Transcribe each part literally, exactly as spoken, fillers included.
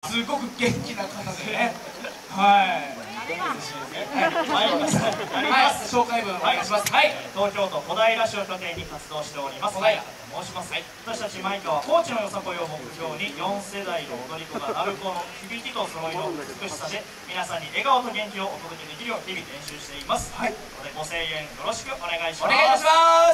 すごく元気な方でね、はいはい、紹介文お願いします。はい、 東京都小平市を拠点に活動しております小平と申します。私たちマイカは高知のよさこいを目標によん世代の踊り子が鳴子の響きとそろいの美しさで皆さんに笑顔と元気をお届けできるよう日々練習しています。はい、ご声援よろしくお願いします。 お願いいたします。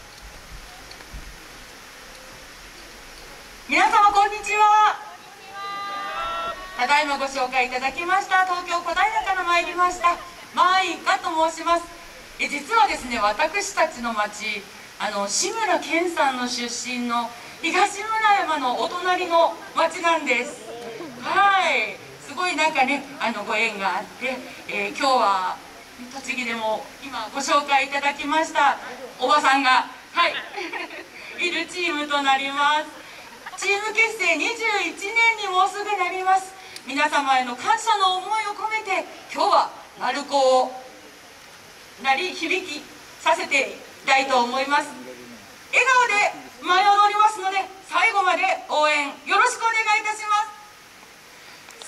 皆様こんにちは。ただいまご紹介いただきました東京小平から参りましたマイカと申します。え実はですね、私たちの町、あの志村けんさんの出身の東村山のお隣の町なんです。はい、すごいなんかね、あのご縁があって、えー、今日は栃木でも今ご紹介いただきましたおばさんがはいいるチームとなります。チーム結成にじゅういちねんにもうすぐなります。皆様への感謝の思いを込めて今日は鳴子を鳴り響きさせていきたいと思います。笑顔で舞い踊りますので最後まで応援よろしくお願いいたします。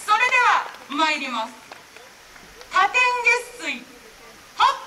それでは参ります。多天月水はっ。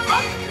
ます。